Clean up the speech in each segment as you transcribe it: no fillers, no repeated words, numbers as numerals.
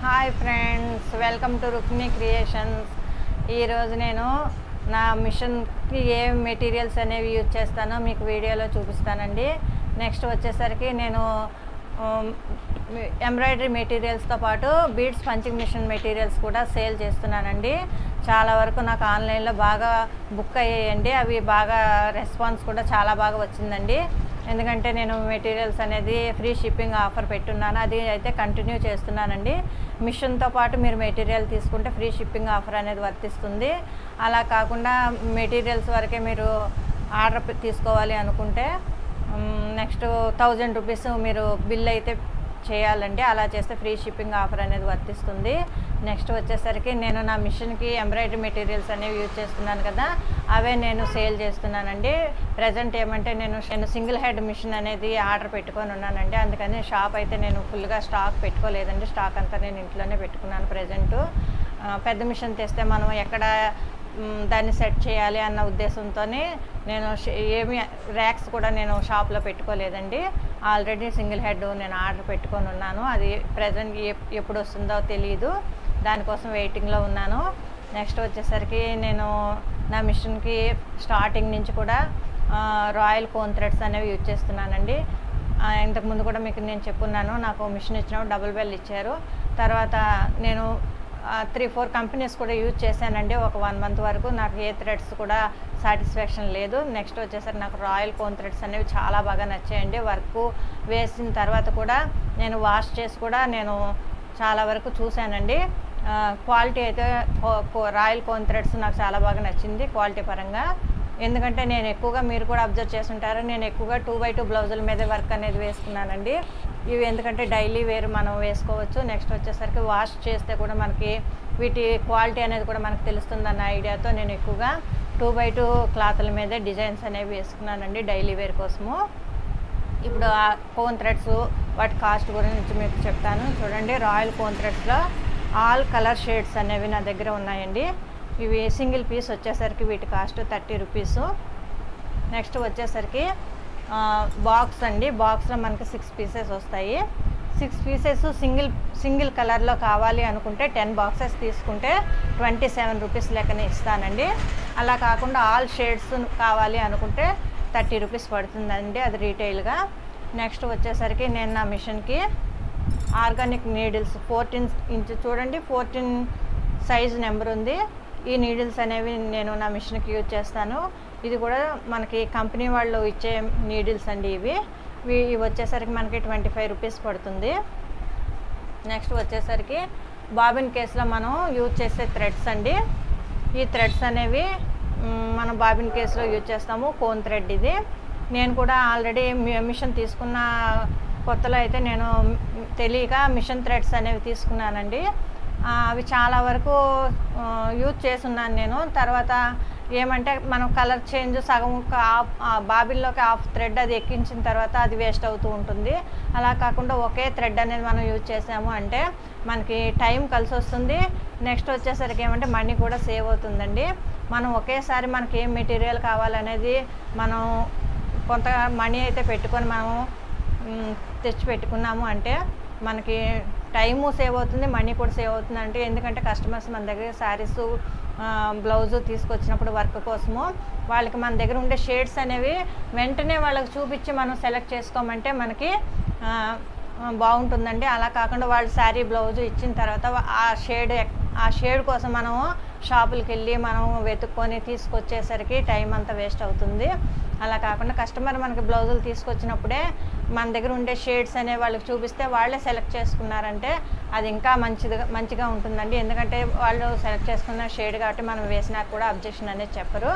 Hi friends, welcome to Rukmini creations. ఈరోజు నేను నా మిషన్కి ఏ మెటీరియల్స్ అనేవి యూజ్ చేస్తానో మీకు వీడియోలో చూపిస్తానండి. నెక్స్ట్ వచ్చేసరికి నేను ఎంబ్రాయిడరీ మెటీరియల్స్తో పాటు బీడ్స్ పంచింగ్ మిషన్ మెటీరియల్స్ కూడా సేల్ చేస్తున్నానండి. చాలా వరకు నాకు ఆన్లైన్లో బాగా బుక్ అయ్యాయండి. అవి బాగా రెస్పాన్స్ కూడా చాలా బాగా వచ్చిందండి. ఎందుకంటే నేను మెటీరియల్స్ అనేది ఫ్రీ షిప్పింగ్ ఆఫర్ పెట్టున్నాను, అది అయితే కంటిన్యూ చేస్తున్నానండి. మిషన్తో పాటు మీరు మెటీరియల్ తీసుకుంటే ఫ్రీ షిప్పింగ్ ఆఫర్ అనేది వర్తిస్తుంది. అలా కాకుండా మెటీరియల్స్ వరకే మీరు ఆర్డర్ తీసుకోవాలి అనుకుంటే నెక్స్ట్ 1000 రూపీస్ మీరు బిల్ అయితే చేయాలండి. అలా చేస్తే ఫ్రీ షిప్పింగ్ ఆఫర్ అనేది వర్తిస్తుంది. నెక్స్ట్ వచ్చేసరికి నేను నా మిషన్కి ఎంబ్రాయిడరీ మెటీరియల్స్ అనేవి యూజ్ చేస్తున్నాను కదా, అవే నేను సేల్ చేస్తున్నానండి. ప్రజెంట్ ఏమంటే నేను సింగిల్ హెడ్ మిషన్ అనేది ఆర్డర్ పెట్టుకొని ఉన్నానండి. అందుకని షాప్ అయితే నేను ఫుల్గా స్టాక్ పెట్టుకోలేదండి. స్టాక్ అంతా నేను ఇంట్లోనే పెట్టుకున్నాను ప్రజెంట్. పెద్ద మిషన్ తెస్తే మనం ఎక్కడ దాన్ని సెట్ చేయాలి అన్న ఉద్దేశంతో నేను ఏమి ర్యాక్స్ కూడా నేను షాప్లో పెట్టుకోలేదండి. ఆల్రెడీ సింగిల్ హెడ్ నేను ఆర్డర్ పెట్టుకొని ఉన్నాను. అది ప్రజెంట్ ఎప్పుడు వస్తుందో తెలియదు, దానికోసం వెయిటింగ్లో ఉన్నాను. నెక్స్ట్ వచ్చేసరికి నేను నా మిషన్కి స్టార్టింగ్ నుంచి కూడా రాయల్ కోన్ థ్రెడ్స్ అనేవి యూజ్ చేస్తున్నానండి. ఇంతకుముందు కూడా మీకు నేను చెప్పున్నాను, నాకు మిషన్ ఇచ్చినప్పుడు డబుల్ బెల్ ఇచ్చారు. తర్వాత నేను 3-4 కంపెనీస్ కూడా యూజ్ చేశానండి. ఒక 1 మంత్ వరకు నాకు ఏ థ్రెడ్స్ కూడా సాటిస్ఫాక్షన్ లేదు. నెక్స్ట్ వచ్చేసరికి నాకు రాయల్ కోన్ థ్రెడ్స్ అనేవి చాలా బాగా నచ్చాయండి. వర్క్ వేసిన తర్వాత కూడా నేను వాష్ చేసి కూడా నేను చాలా వరకు చూశానండి. క్వాలిటీ అయితే రాయల్ కోన్ థ్రెడ్స్ నాకు చాలా బాగా నచ్చింది క్వాలిటీ పరంగా. ఎందుకంటే నేను ఎక్కువగా, మీరు కూడా అబ్జర్వ్ చేస్తుంటారు, నేను ఎక్కువగా 2x2 బ్లౌజుల మీద వర్క్ అనేది వేసుకున్నానండి. ఇవి ఎందుకంటే డైలీ వేర్ మనం వేసుకోవచ్చు. నెక్స్ట్ వచ్చేసరికి వాష్ చేస్తే కూడా మనకి వీటి క్వాలిటీ అనేది కూడా మనకు తెలుస్తుందన్న ఐడియాతో నేను ఎక్కువగా 2x2 క్లాత్ల మీదే డిజైన్స్ అనేవి వేసుకున్నానండి డైలీ వేర్ కోసము. ఇప్పుడు ఆ కోన్ థ్రెడ్స్ వాటి కాస్ట్ గురించి మీకు చెప్తాను. చూడండి, రాయల్ కోన్ థ్రెడ్స్లో ఆల్ కలర్ షేడ్స్ అనేవి నా దగ్గర ఉన్నాయండి. ఇవి సింగిల్ పీస్ వచ్చేసరికి వీటి కాస్ట్ 30 రూపీస్. నెక్స్ట్ వచ్చేసరికి బాక్స్ అండి. బాక్స్లో మనకి 6 పీసెస్ వస్తాయి. 6 పీసెస్ సింగిల్ కలర్లో కావాలి అనుకుంటే 10 బాక్సెస్ తీసుకుంటే 27 రూపీస్ లెక్కనే ఇస్తానండి. అలా కాకుండా ఆల్ షేడ్స్ కావాలి అనుకుంటే 30 రూపీస్ పడుతుందండి, అది రీటైల్గా. నెక్స్ట్ వచ్చేసరికి నేను నా మిషన్కి ఆర్గానిక్ నీడిల్స్ 14 ఇంచ్, చూడండి 14 సైజ్ నెంబర్ ఉంది. ఈ నీడిల్స్ అనేవి నేను నా మిషన్కి యూజ్ చేస్తాను. ఇది కూడా మనకి కంపెనీ వాళ్ళు ఇచ్చే నీడిల్స్ అండి. ఇవి వచ్చేసరికి మనకి 25 రూపీస్ పడుతుంది. నెక్స్ట్ వచ్చేసరికి బాబిన్ కేసులో మనం యూజ్ చేసే థ్రెడ్స్ అండి. ఈ థ్రెడ్స్ అనేవి మనం బాబిన్ కేసులో యూజ్ చేస్తాము. కోన్ థ్రెడ్ ఇది. నేను కూడా ఆల్రెడీ మిషన్ తీసుకున్న కొత్తలో అయితే నేను తెలియక మిషన్ థ్రెడ్స్ అనేవి తీసుకున్నానండి. అవి చాలా వరకు యూజ్ చేస్తున్నాను నేను. తర్వాత ఏమంటే మనం కలర్ చేంజ్ సగం బాబిన్లోకి హాఫ్ థ్రెడ్ అది ఎక్కించిన తర్వాత అది వేస్ట్ అవుతూ ఉంటుంది. అలా కాకుండా ఒకే థ్రెడ్ అనేది మనం యూజ్ చేసాము అంటే మనకి టైం కలిసి వస్తుంది. నెక్స్ట్ వచ్చేసరికి ఏమంటే మనీ కూడా సేవ్ అవుతుందండి. మనం ఒకేసారి మనకి ఏం మెటీరియల్ కావాలనేది మనం కొంత మనీ అయితే పెట్టుకొని మనం తెచ్చి పెట్టుకున్నాము అంటే మనకి టైము సేవ్ అవుతుంది, మనీ కూడా సేవ్ అవుతుంది. అంటే ఎందుకంటే కస్టమర్స్ మన దగ్గర శారీస్ బ్లౌజు తీసుకొచ్చినప్పుడు వర్క్ కోసము వాళ్ళకి మన దగ్గర ఉండే షేడ్స్ అనేవి వెంటనే వాళ్ళకి చూపించి మనం సెలెక్ట్ చేసుకోమంటే మనకి బాగుంటుందండి. అలా కాకుండా వాళ్ళు శారీ బ్లౌజు ఇచ్చిన తర్వాత ఆ షేడ్ కోసం మనము షాపులకి వెళ్ళి మనం వెతుక్కొని తీసుకొచ్చేసరికి టైం అంతా వేస్ట్ అవుతుంది. అలా కాకుండా కస్టమర్ మనకి బ్లౌజులు తీసుకొచ్చినప్పుడే మన దగ్గర ఉండే షేడ్స్ అనే వాళ్ళకి చూపిస్తే వాళ్ళే సెలెక్ట్ చేసుకున్నారంటే అది ఇంకా మంచిగా ఉంటుందండి. ఎందుకంటే వాళ్ళు సెలెక్ట్ చేసుకున్న షేడ్ కాబట్టి మనం వేసినా కూడా అబ్జెక్షన్ అనేది చెప్పరు.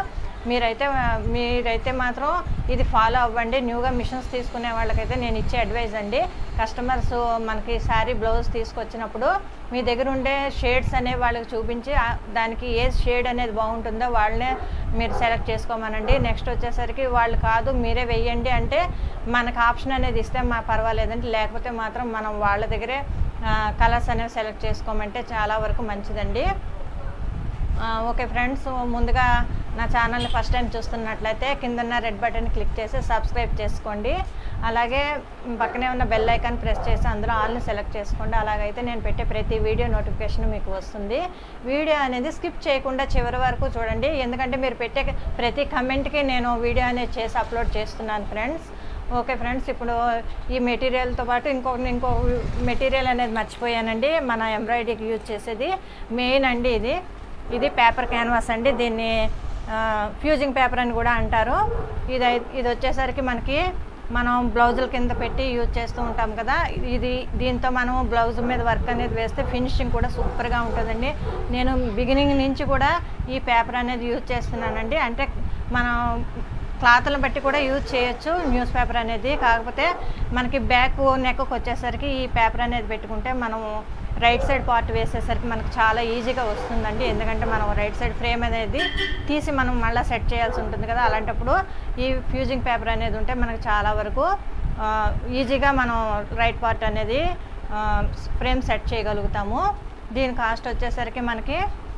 మీరైతే మాత్రం ఇది ఫాలో అవ్వండి. న్యూగా మిషన్స్ తీసుకునే వాళ్ళకైతే నేను ఇచ్చే అడ్వైజ్ అండి, కస్టమర్స్ మనకి శారీ బ్లౌజ్ తీసుకొచ్చినప్పుడు మీ దగ్గర ఉండే షేడ్స్ అనేవి వాళ్ళకి చూపించి దానికి ఏ షేడ్ అనేది బాగుంటుందో వాళ్ళనే మీరు సెలెక్ట్ చేసుకోమనండి. నెక్స్ట్ వచ్చేసరికి వాళ్ళు కాదు మీరే వెయ్యండి అంటే మనకు ఆప్షన్ అనేది ఇస్తే పర్వాలేదండి. లేకపోతే మాత్రం మనం వాళ్ళ దగ్గరే కలర్స్ అనేవి సెలెక్ట్ చేసుకోమంటే చాలా వరకు మంచిదండి. ఓకే ఫ్రెండ్స్, ముందుగా నా ఛానల్ని ఫస్ట్ టైం చూస్తున్నట్లయితే కిందన్న రెడ్ బటన్ క్లిక్ చేసి సబ్స్క్రైబ్ చేసుకోండి. అలాగే పక్కనే ఉన్న బెల్ ఐకాన్ ప్రెస్ చేసి అందులో ఆల్ని సెలెక్ట్ చేసుకోండి. అలాగైతే నేను పెట్టే ప్రతి వీడియో నోటిఫికేషన్ మీకు వస్తుంది. వీడియో అనేది స్కిప్ చేయకుండా చివరి వరకు చూడండి, ఎందుకంటే మీరు పెట్టే ప్రతి కమెంట్కి నేను వీడియో అనేది చేసి అప్లోడ్ చేస్తున్నాను ఫ్రెండ్స్. ఓకే ఫ్రెండ్స్, ఇప్పుడు ఈ మెటీరియల్తో పాటు ఇంకో మెటీరియల్ అనేది మర్చిపోయానండి. మన ఎంబ్రాయిడరీకి యూజ్ చేసేది మెయిన్ అండి ఇది పేపర్ క్యాన్వాస్ అండి. దీన్ని ఫ్యూజింగ్ పేపర్ అని కూడా అంటారు. ఇది వచ్చేసరికి మనం బ్లౌజుల కింద పెట్టి యూజ్ చేస్తూ ఉంటాం కదా. దీంతో మనం బ్లౌజ్ మీద వర్క్ అనేది వేస్తే ఫినిషింగ్ కూడా సూపర్గా ఉంటుందండి. నేను బిగినింగ్ నుంచి కూడా ఈ పేపర్ అనేది యూజ్ చేస్తున్నానండి. అంటే మనం క్లాత్లను బట్టి కూడా యూజ్ చేయొచ్చు న్యూస్ పేపర్ అనేది. కాకపోతే మనకి బ్యాక్ నెక్కి వచ్చేసరికి ఈ పేపర్ అనేది పెట్టుకుంటే మనం రైట్ సైడ్ పార్ట్ వేసేసరికి మనకు చాలా ఈజీగా వస్తుందండి. ఎందుకంటే మనం రైట్ సైడ్ ఫ్రేమ్ అనేది తీసి మనం మళ్ళీ సెట్ చేయాల్సి ఉంటుంది కదా. అలాంటప్పుడు ఈ ఫ్యూజింగ్ పేపర్ అనేది ఉంటే మనకు చాలా వరకు ఈజీగా మనం రైట్ పార్ట్ అనేది ఫ్రేమ్ సెట్ చేయగలుగుతాము. దీని కాస్ట్ వచ్చేసరికి మనకి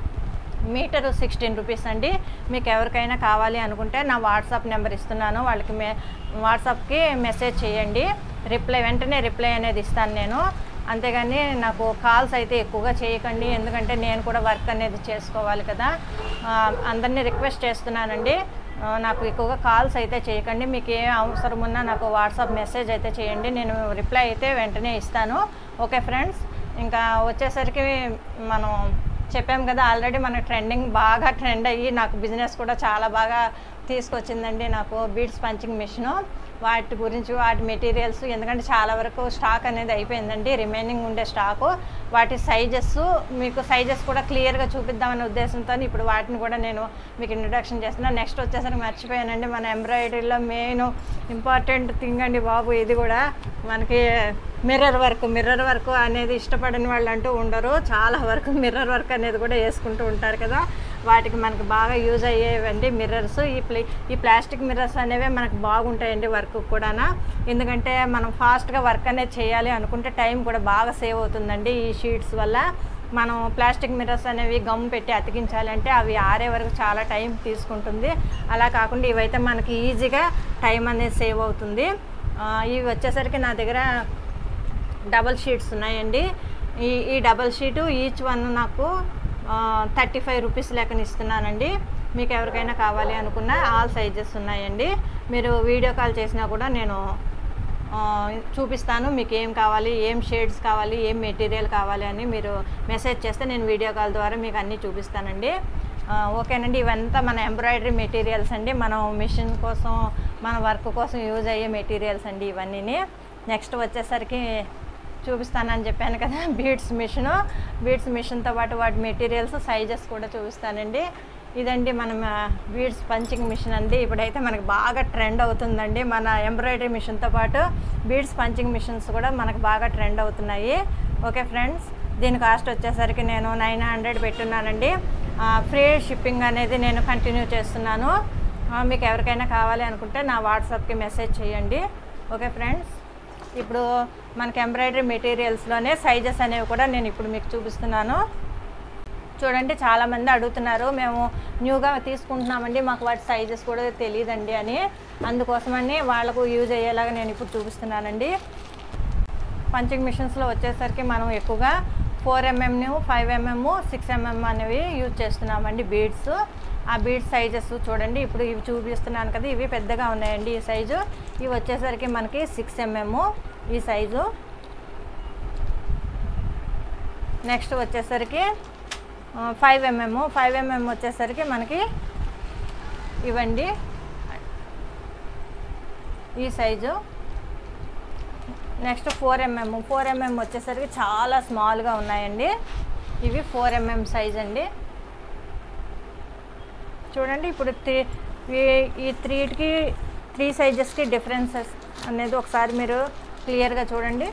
మీటరు 16 రూపీస్ అండి. మీకు ఎవరికైనా కావాలి అనుకుంటే నా వాట్సాప్ నెంబర్ ఇస్తున్నాను, వాళ్ళకి వాట్సాప్కి మెసేజ్ చేయండి. వెంటనే రిప్లై అనేది ఇస్తాను నేను. అంతేగాని నాకు కాల్స్ అయితే ఎక్కువగా చేయకండి, ఎందుకంటే నేను కూడా వర్క్ అనేది చేసుకోవాలి కదా. అందరినీ రిక్వెస్ట్ చేస్తున్నానండి, నాకు ఎక్కువగా కాల్స్ అయితే చేయకండి. మీకు ఏ అవసరం ఉన్నా నాకు వాట్సాప్ మెసేజ్ అయితే చేయండి, నేను రిప్లై అయితే వెంటనే ఇస్తాను. ఓకే ఫ్రెండ్స్, ఇంకా వచ్చేసరికి మనం చెప్పాం కదా ఆల్రెడీ మన బాగా ట్రెండ్ అయ్యి నాకు బిజినెస్ కూడా చాలా బాగా తీసుకొచ్చిందండి నాకు బీడ్స్ పంచింగ్ మిషను. వాటి గురించి వాటి మెటీరియల్స్, ఎందుకంటే చాలా వరకు స్టాక్ అనేది అయిపోయిందండి, రిమైనింగ్ ఉండే స్టాకు. వాటి మీకు సైజెస్ కూడా క్లియర్గా చూపిద్దామనే ఉద్దేశంతో ఇప్పుడు వాటిని కూడా నేను మీకు ఇంట్రొడక్షన్ చేస్తున్నాను. నెక్స్ట్ వచ్చేసరికి మర్చిపోయానండి, మన ఎంబ్రాయిడరీలో మెయిన్ ఇంపార్టెంట్ థింగ్ అండి బాబు, ఇది కూడా మనకి మిర్రర్ వర్క్ అనేది ఇష్టపడని వాళ్ళు అంటూ ఉండరు. చాలా వరకు మిర్రర్ వర్క్ అనేది కూడా వేసుకుంటూ ఉంటారు కదా. వాటికి మనకు బాగా యూజ్ అయ్యేవండి మిర్రర్స్. ఈ ప్లాస్టిక్ మిర్రర్స్ అనేవి మనకు బాగుంటాయండి వర్క్ కూడా. ఎందుకంటే మనం ఫాస్ట్గా వర్క్ అనేది చేయాలి అనుకుంటే టైం కూడా బాగా సేవ్ అవుతుందండి ఈ షీట్స్ వల్ల. మనం ప్లాస్టిక్ మిర్రర్స్ అనేవి గమ్ పెట్టి అతికించాలంటే అవి ఆరే వరకు చాలా టైం తీసుకుంటుంది. అలా కాకుండా ఇవైతే మనకి ఈజీగా టైం అనేది సేవ్ అవుతుంది. ఇవి వచ్చేసరికి నా దగ్గర డబల్ షీట్స్ ఉన్నాయండి. ఈ డబల్ షీటు ఈచ్ వన్ నాకు 35 రూపీస్ లెక్కన ఇస్తున్నానండి. మీకు ఎవరికైనా కావాలి అనుకున్నా ఆల్ సైజెస్ ఉన్నాయండి. మీరు వీడియో కాల్ చేసినా కూడా నేను చూపిస్తాను, మీకు ఏం కావాలి, ఏం షేడ్స్ కావాలి, ఏం మెటీరియల్ కావాలి అని మీరు మెసేజ్ చేస్తే నేను వీడియో కాల్ ద్వారా మీకు అన్నీ చూపిస్తానండి. ఓకేనండి, ఇవంతా మన ఎంబ్రాయిడరీ మెటీరియల్స్ అండి. మనం మిషన్ కోసం మన వర్క్ కోసం యూజ్ అయ్యే మెటీరియల్స్ అండి ఇవన్నీ. నెక్స్ట్ వచ్చేసరికి చూపిస్తానని చెప్పాను కదా బీడ్స్ మిషన్తో పాటు వాటి మెటీరియల్స్ సైజెస్ కూడా చూపిస్తానండి. ఇదండి మనం బీడ్స్ పంచింగ్ మిషన్ అండి. ఇప్పుడైతే మనకు బాగా ట్రెండ్ అవుతుందండి. మన ఎంబ్రాయిడరీ మిషన్తో పాటు బీడ్స్ పంచింగ్ మిషన్స్ కూడా మనకు బాగా ట్రెండ్ అవుతున్నాయి. ఓకే ఫ్రెండ్స్, దీని కాస్ట్ వచ్చేసరికి నేను 900 పెట్టున్నానండి. ఫ్రీ షిప్పింగ్ అనేది నేను కంటిన్యూ చేస్తున్నాను. మీకు ఎవరికైనా కావాలి అనుకుంటే నా వాట్సాప్కి మెసేజ్ చేయండి. ఓకే ఫ్రెండ్స్, ఇప్పుడు మనకి ఎంబ్రాయిడరీ మెటీరియల్స్లోనే సైజెస్ అనేవి కూడా నేను ఇప్పుడు మీకు చూపిస్తున్నాను. చూడండి, చాలామంది అడుగుతున్నారు, మేము న్యూగా తీసుకుంటున్నామండి, మాకు వాటి సైజెస్ కూడా తెలియదండి అని. అందుకోసమని వాళ్ళకు యూజ్ అయ్యేలాగా నేను ఇప్పుడు చూపిస్తున్నానండి. పంచింగ్ మిషన్స్లో వచ్చేసరికి మనం ఎక్కువగా 4mm, 5mm, 6mm అనేవి యూజ్ చేస్తున్నామండి బీడ్స్. ఆ బీడ్స్ సైజెస్ చూడండి, ఇప్పుడు ఇవి చూపిస్తున్నాను కదా, ఇవి పెద్దగా ఉన్నాయండి ఈ సైజు. ఇవి వచ్చేసరికి మనకి 6mm ఈ సైజు. నెక్స్ట్ వచ్చేసరికి 5mm వచ్చేసరికి మనకి ఇవ్వండి ఈ సైజు. నెక్స్ట్ 4mm వచ్చేసరికి చాలా స్మాల్గా ఉన్నాయండి. ఇవి 4mm సైజ్ అండి. చూడండి, ఇప్పుడు ఈ 3 సైజెస్కి డిఫరెన్సెస్ అనేది ఒకసారి మీరు క్లియర్గా చూడండి.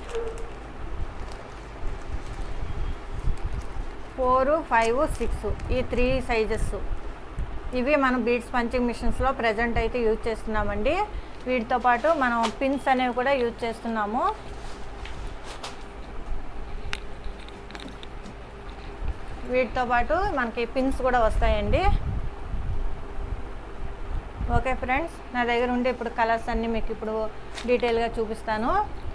4, 5, 6 ఈ 3 సైజెస్ ఇవి మనం బీడ్స్ పంచింగ్ మిషన్స్లో ప్రజెంట్ అయితే యూజ్ చేస్తున్నామండి. వీటితో పాటు మనం పిన్స్ అనేవి కూడా యూజ్ చేస్తున్నాము. వీటితో పాటు మనకి పిన్స్ కూడా వస్తాయండి. ఓకే ఫ్రెండ్స్, నా దగ్గర ఉండే ఇప్పుడు కలర్స్ అన్నీ మీకు ఇప్పుడు డీటెయిల్గా చూపిస్తాను.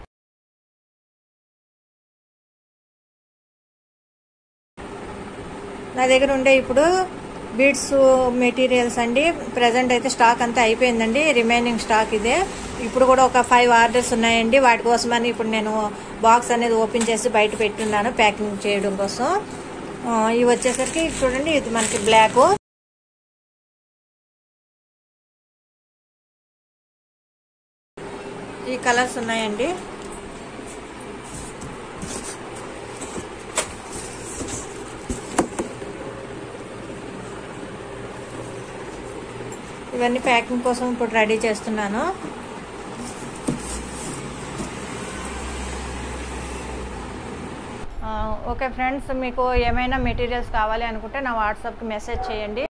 నా దగ్గర ఉండే ఇప్పుడు బీడ్స్ మెటీరియల్స్ అండి. ప్రజెంట్ అయితే స్టాక్ అంతా అయిపోయిందండి, రిమైనింగ్ స్టాక్ ఇదే. ఇప్పుడు కూడా ఒక 5 ఆర్డర్స్ ఉన్నాయండి. వాటి కోసమని ఇప్పుడు నేను బాక్స్ అనేది ఓపెన్ చేసి బయట పెట్టున్నాను ప్యాకింగ్ చేయడం కోసం. ఇవి వచ్చేసరికి చూడండి, ఇది మనకి బ్లాక్, ఈ కలర్స్ ఉన్నాయండి. ఇవన్నీ ప్యాకింగ్ కోసం ఇప్పుడు రెడీ చేస్తున్నాను. ఓకే ఫ్రెండ్స్, మీకు ఏమైనా మెటీరియల్స్ కావాలి అనుకుంటే నా వాట్సాప్కి మెసేజ్ చేయండి.